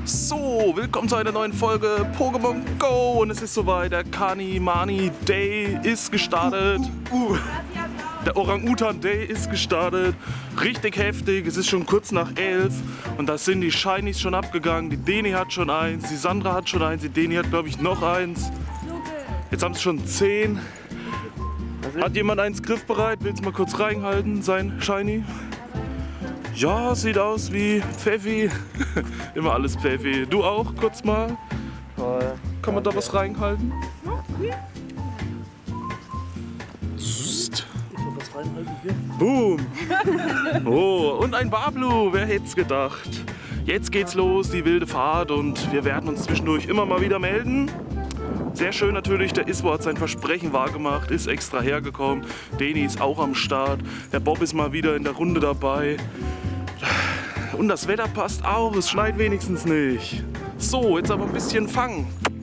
So, willkommen zu einer neuen Folge Pokémon Go und es ist soweit, der Kanimani Day ist gestartet. Der Orang-Utan Day ist gestartet. Richtig heftig, es ist schon kurz nach 11 und da sind die Shinies schon abgegangen. Die Deni hat schon eins, die Sandra hat schon eins, die Deni hat glaube ich noch eins. Jetzt haben sie schon 10. Hat jemand eins griffbereit? Willst du mal kurz reinhalten, sein Shiny? Ja, sieht aus wie Pfeffi. Immer alles Pfeffi. Du auch, kurz mal? Toll. Kann man da was reinhalten? Was reinhalten hier? Boom! Oh, und ein Wablu, wer hätte es gedacht? Jetzt geht's los, die wilde Fahrt, und wir werden uns zwischendurch immer mal wieder melden. Sehr schön natürlich, der Iswo hat sein Versprechen wahrgemacht, ist extra hergekommen. Deni ist auch am Start, der Bob ist mal wieder in der Runde dabei. Und das Wetter passt auch, es schneit wenigstens nicht. So, jetzt aber ein bisschen fangen.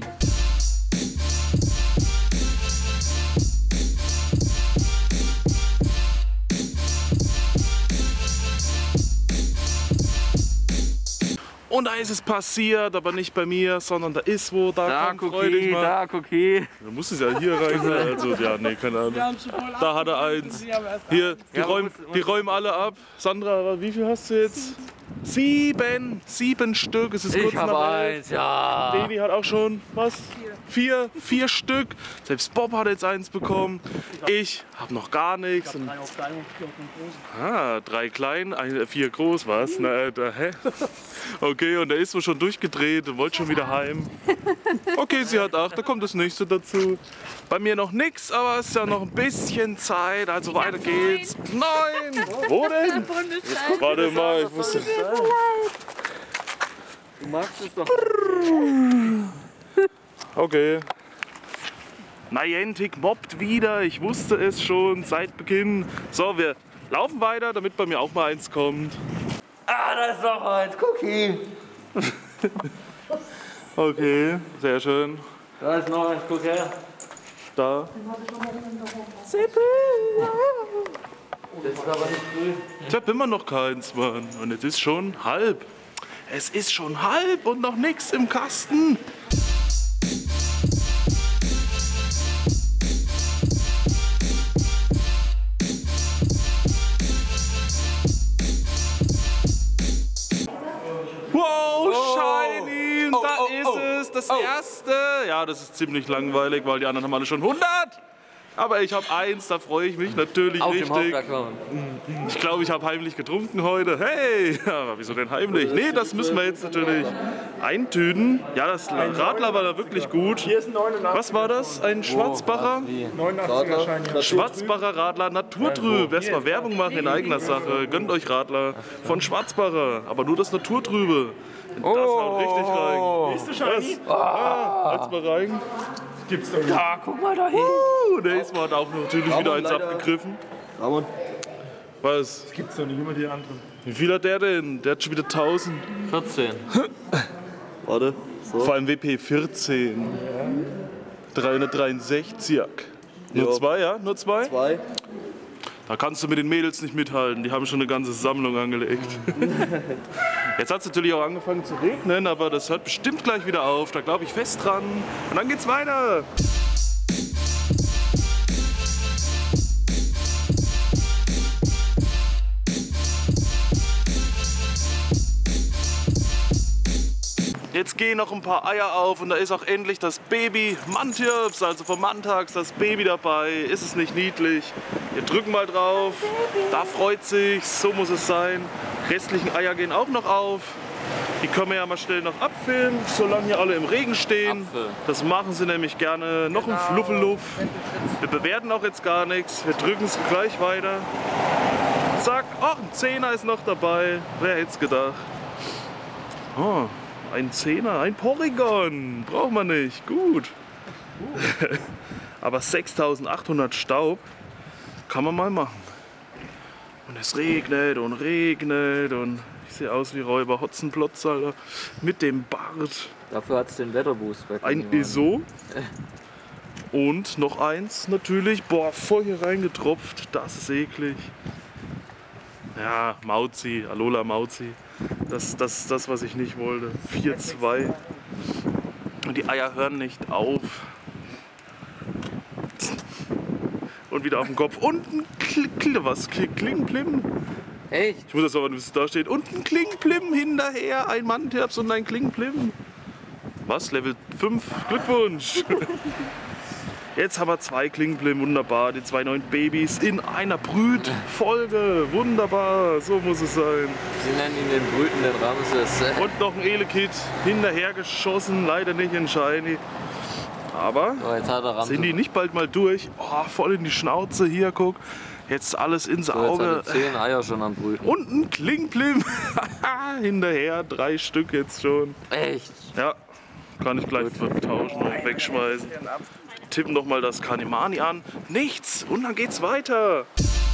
Und da ist es passiert, aber nicht bei mir, sondern da ist wo, da kommt freudig mal. Da, Cookie. Du musst es ja hier rein, also ja, nee, keine Ahnung. Da hat er eins. Hier, die räumen alle ab. Sandra, wie viel hast du jetzt? 7 Stück, es ist kurz Ich habe nach 11. eins, ja. Deni hat auch schon, was? 4 Stück. Selbst Bob hat jetzt eins bekommen. Ich habe noch gar nichts. Und 3 auf klein und 4 auf den großen. 3 klein, 4 groß, was? Na, hä? Okay, und der ist wohl schon durchgedreht und wollte schon wieder heim. Okay, sie hat 8, da kommt das nächste dazu. Bei mir noch nichts, aber es ist ja noch ein bisschen Zeit, also weiter geht's. 9! Wo denn? Warte mal, ich muss... Du magst es doch. Okay. Niantic mobbt wieder, ich wusste es schon seit Beginn. So, wir laufen weiter, damit bei mir auch mal eins kommt. Ah, da ist noch eins. Cookie. Okay, sehr schön. Da ist noch eins. Guck her. Da. Das ist aber nicht früh. Ich hab immer noch keins, Mann. Und es ist schon halb. Es ist schon halb und noch nichts im Kasten. Wow, shiny! Und da ist es, das erste. Ja, das ist ziemlich langweilig, weil die anderen haben alle schon 100. Aber ich habe eins, da freue ich mich natürlich Auf dem richtig. Hauptaccount. Ich glaube, ich habe heimlich getrunken heute. Hey, aber wieso denn heimlich? Nee, das müssen wir jetzt natürlich eintüten. Ja, das Radler war da wirklich gut. Hier ist ein 89. Was war das? Ein Schwarzbacher? 89er Schein. Schwarzbacher Radler Naturtrüb. Erstmal Werbung machen in eigener Sache. Gönnt euch Radler von Schwarzbacher, aber nur das Naturtrübe. Das haut richtig rein. Nächste Shiny. Halt's mal rein. Gibt's doch nicht. Ah, guck mal da hin. Der ist hat auch natürlich wieder eins abgegriffen. Was? Gibt's doch nicht, immer die anderen. Wie viel hat der denn? Der hat schon wieder 1000. 14. Warte, so. Vor allem WP 14. 363. Nur Ja. 2, ja? Nur 2? 2. Da kannst du mit den Mädels nicht mithalten. Die haben schon eine ganze Sammlung angelegt. Jetzt hat es natürlich auch angefangen zu regnen, aber das hört bestimmt gleich wieder auf. Da glaube ich fest dran. Und dann geht's weiter. Jetzt gehen noch ein paar Eier auf und da ist auch endlich das Baby Mantirps, also vom Mantax, das Baby dabei. Ist es nicht niedlich? Wir drücken mal drauf, da freut sich, so muss es sein. Die restlichen Eier gehen auch noch auf. Die können wir ja mal schnell noch abfilmen, solange hier alle im Regen stehen. Apfel. Das machen sie nämlich gerne. Noch ein Fluffeluff. Wir bewerten auch jetzt gar nichts, wir drücken es gleich weiter. Zack, ach, ein Zehner ist noch dabei. Wer hätte es gedacht? Oh. Ein Zehner, ein Porygon, braucht man nicht, gut. Aber 6800 Staub kann man mal machen. Und es regnet und regnet und ich sehe aus wie Räuber Hotzenplotz, Alter, mit dem Bart. Dafür hat es den Wetterboost bei Ein Kanimani. ISO und noch eins natürlich, boah, voll hier reingetropft, das ist eklig. Ja, Mauzi, Alola Mauzi. Das, was ich nicht wollte. 4-2. Und die Eier hören nicht auf. Und wieder auf dem Kopf. Und ein Klingplim. Echt? Ich muss das aber, was da steht. Und ein Klingplim hinterher. Ein Mannterps und ein Klingplim. Was? Level 5? Glückwunsch! Jetzt haben wir 2 Klingplim, wunderbar. Die 2 neuen Babys in einer Brütfolge. Wunderbar, so muss es sein. Sie nennen ihn den brütenden Ramses. Und noch ein Elekid hinterher geschossen, leider nicht in Shiny. Aber So, jetzt hat er Ramses. sind die nicht bald mal durch? Oh, voll in die Schnauze hier, guck. Jetzt alles ins So, jetzt Auge. hat er 10 Eier schon am Brüten. Und ein Klingplim hinterher, 3 Stück jetzt schon. Echt? Ja, kann ich gleich vertauschen und wegschmeißen. Tippen noch mal das Kanimani an. Nichts. Und dann geht's weiter.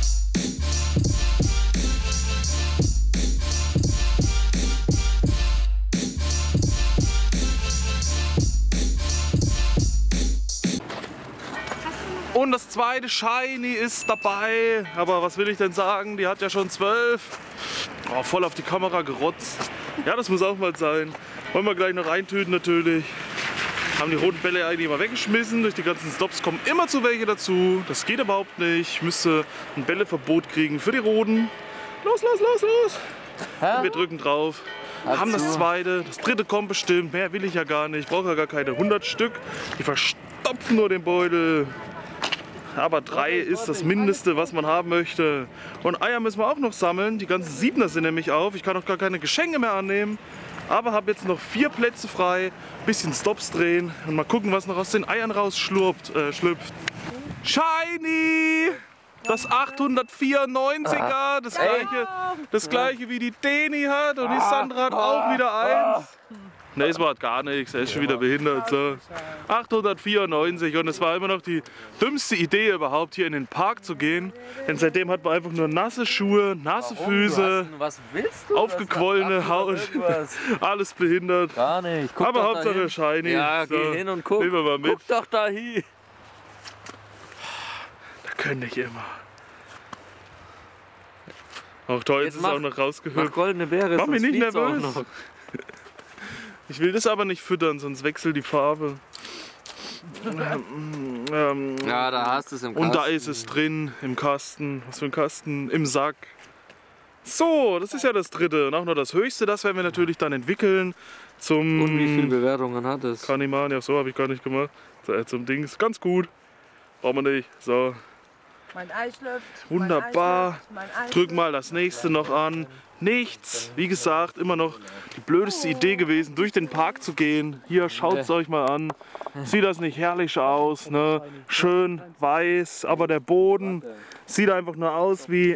Und das zweite Shiny ist dabei. Aber was will ich denn sagen? Die hat ja schon 12. Oh, voll auf die Kamera gerotzt. Ja, das muss auch mal sein. Wollen wir gleich noch eintüten natürlich. Haben die roten Bälle eigentlich mal weggeschmissen. Durch die ganzen Stops kommen immer zu welche dazu. Das geht überhaupt nicht. Ich müsste ein Bälleverbot kriegen für die roten. Los, los, los, los. Und wir drücken drauf. Haben das zweite. Das dritte kommt bestimmt. Mehr will ich ja gar nicht. Ich brauche ja gar keine 100 Stück. Die verstopfen nur den Beutel. Aber 3 ist das Mindeste, was man haben möchte. Und Eier müssen wir auch noch sammeln. Die ganzen 7er sind nämlich auf. Ich kann auch gar keine Geschenke mehr annehmen. Aber habe jetzt noch 4 Plätze frei. Bisschen Stops drehen. Und mal gucken, was noch aus den Eiern rausschlüpft. Shiny! Das 894er. Das gleiche wie die Deni hat. Und die Sandra hat auch wieder 1. Ne, es war gar nichts, er ist schon wieder behindert. So. 894 und es war immer noch die dümmste Idee überhaupt, hier in den Park zu gehen. Denn seitdem hat man einfach nur nasse Schuhe, nasse Füße, Was willst du? aufgequollene Haut, alles behindert. Gar nicht. Guck Aber doch Hauptsache dahin. Shiny. Ja, So, geh hin und guck. Nehmen wir mal mit. Guck doch da hin. Da könnte ich immer. Auch toll, jetzt ist mach- auch noch Mach rausgehüpft. goldene Beere. Mach mich sonst nicht fliegt's auch nervös. noch. Ich will das aber nicht füttern, sonst wechselt die Farbe. Ja, da hast du es im Kasten. Und da ist es drin, im Kasten. Was für ein Kasten? Im Sack. So, das ist ja das dritte. Und auch noch das höchste, das werden wir natürlich dann entwickeln. Zum Und wie viele Bewertungen hat es? Kanimani, ja, so habe ich gar nicht gemacht. So, zum Dings, ganz gut. Brauchen wir nicht. So, Mein Ei schlüpft. wunderbar. Mein Ei Drück mal das nächste noch an. Nichts. Wie gesagt, immer noch die blödeste Idee gewesen, durch den Park zu gehen. Hier, schaut es euch mal an. Sieht das nicht herrlich aus? Ne? Schön weiß, aber der Boden sieht einfach nur aus wie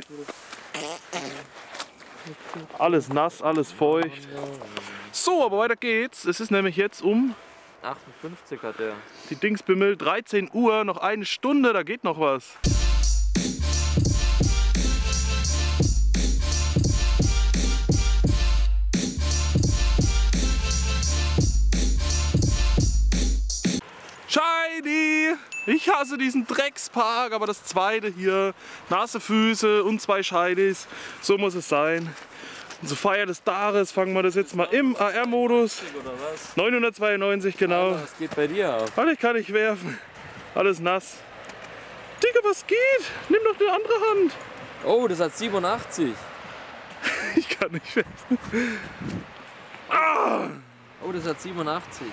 alles nass, alles feucht. So, aber weiter geht's. Es ist nämlich jetzt um 58 hat er. die Dingsbimmel 13 Uhr, noch eine Stunde, da geht noch was. Shiny! Ich hasse diesen Dreckspark, aber das zweite hier, nasse Füße und 2 Shinies, so muss es sein. Und zur Feier des Tages fangen wir das jetzt mal im AR-Modus. Oder was? 992 genau. Was geht bei dir ab? Warte, ich kann nicht werfen. Alles nass. Digga, was geht? Nimm doch eine andere Hand. Oh, das hat 87. Ich kann nicht werfen. Oh, das hat 87.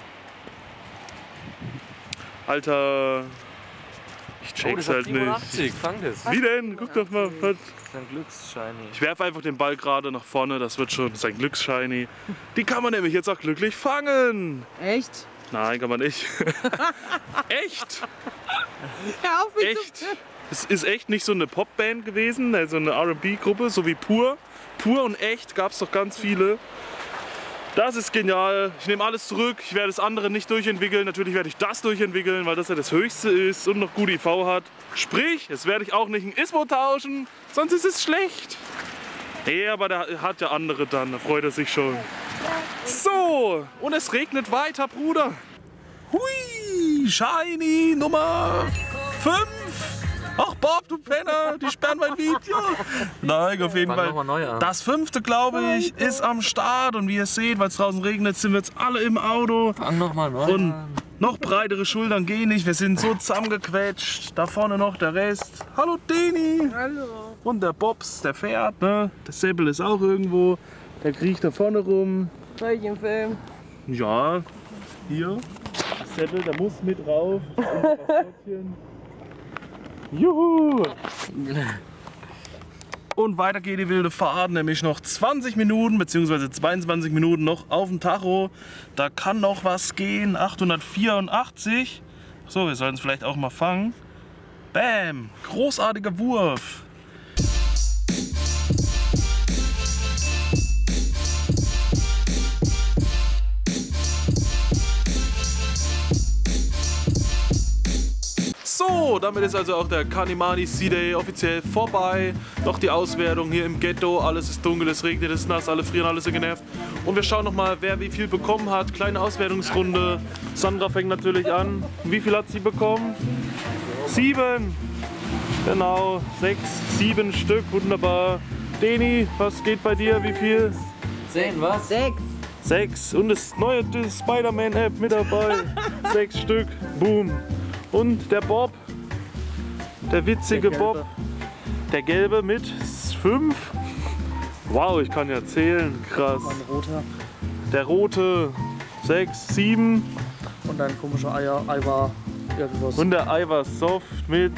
Alter, ich Oh, das check's hat halt nicht. 87. Fang das. Wie denn? Guck doch mal. Was? Das ist ein Glücksshiny. Ich werfe einfach den Ball gerade nach vorne, das wird schon, das ist ein Glücksshiny. Die kann man nämlich jetzt auch glücklich fangen. Echt? Nein, kann man nicht. Echt? Hör auf mich Echt? Es ist echt nicht so eine Popband gewesen, also eine R&B-Gruppe, so wie Pur. Pur und Echt gab es doch ganz viele. Das ist genial. Ich nehme alles zurück. Ich werde das andere nicht durchentwickeln. Natürlich werde ich das durchentwickeln, weil das ja das Höchste ist und noch gut IV hat. Sprich, jetzt werde ich auch nicht ein Ismo tauschen, sonst ist es schlecht. Nee, aber der hat ja andere dann, da freut er sich schon. So, und es regnet weiter, Bruder. Hui, Shiny Nummer 5. Ach Bob, du Penner, die sperren mein Video. Nein, auf jeden Fang Fall. noch mal neu an. Das 5., glaube ich, ist am Start. Und wie ihr seht, weil es draußen regnet, sind wir jetzt alle im Auto. Fang noch mal neu Und an. noch breitere Schultern gehen nicht. Wir sind so zusammengequetscht. Da vorne noch der Rest. Hallo Deni. Hallo. Und der Bobs, der fährt. Ne? Der Seppel ist auch irgendwo. Der kriecht da vorne rum. Soll ich ihn filmen? Ja, hier. Der Seppel, der muss mit rauf. Juhu! Und weiter geht die wilde Fahrt, nämlich noch 20 Minuten bzw. 22 Minuten noch auf dem Tacho. Da kann noch was gehen. 884. So, wir sollten es vielleicht auch mal fangen. Bam! Großartiger Wurf. So, damit ist also auch der Kanimani Sea Day offiziell vorbei. Noch die Auswertung hier im Ghetto. Alles ist dunkel, es regnet, es ist nass, alle frieren, alle sind genervt. Und wir schauen nochmal, wer wie viel bekommen hat. Kleine Auswertungsrunde. Sandra fängt natürlich an. Wie viel hat sie bekommen? 7. Genau, 6, 7 Stück, wunderbar. Deni, was geht bei dir? Wie viel? 10, was? 6. 6. Und das neue Spider-Man-App mit dabei. 6 Stück, boom. Und der Bob, der witzige Bob, der gelbe mit 5. Wow, ich kann ja zählen, krass. Ein roter. Der rote 6, 7. Und ein komischer Eiwar. Irgendwas. Und der Eiwar Soft mit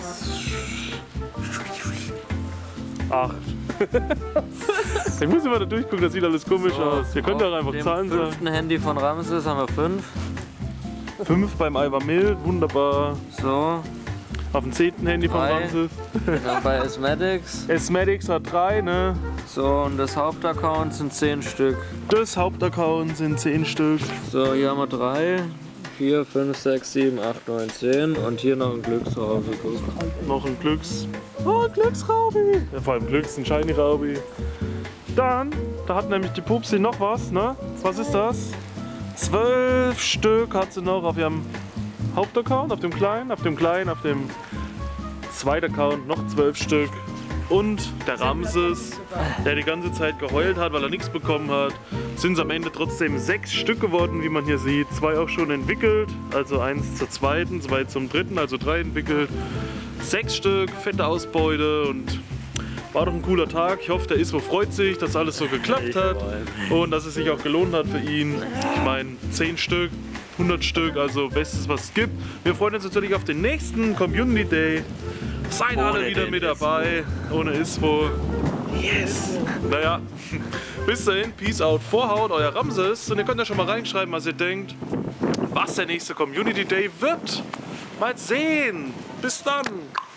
8. Ich muss immer da durchgucken, das sieht alles komisch aus. Ihr könnt doch einfach Zahlen Beim sagen. 5. Handy von Ramses haben wir 5. 5 beim Eiwar Mild, wunderbar. So, Auf dem 10. Handy von 3. Ramses. dann bei Asmatics. Asmatics hat 3, ne? So, und das Hauptaccount sind 10 Stück. Das Hauptaccount sind 10 Stück. So, hier haben wir 3, 4, 5, 6, 7, 8, 9, 10. Und hier noch ein Glücksraubi. Noch ein Glücksraubi. Ja, vor allem Glücks, ein Shiny Raubi. Dann, da hat nämlich die Pupsi noch was, ne? Was ist das? 12 Stück hat sie noch auf ihrem Hauptaccount, auf dem kleinen, auf dem zweiten Account noch 12 Stück. Und der Ramses, der die ganze Zeit geheult hat, weil er nichts bekommen hat, sind es am Ende trotzdem 6 Stück geworden, wie man hier sieht. 2 auch schon entwickelt, also 1 zur zweiten, 2 zum dritten, also 3 entwickelt. 6 Stück, fette Ausbeute und war doch ein cooler Tag. Ich hoffe, der Ismo freut sich, dass alles so geklappt hat und dass es sich auch gelohnt hat für ihn. Ich meine, 10 Stück, 100 Stück, also bestes, was es gibt. Wir freuen uns natürlich auf den nächsten Community Day. Seid alle wieder mit dabei, ohne Ismo. Yes! Naja, bis dahin, Peace out, Vorhaut, euer Ramses. Und ihr könnt ja schon mal reinschreiben, was ihr denkt, was der nächste Community Day wird. Mal sehen. Bis dann.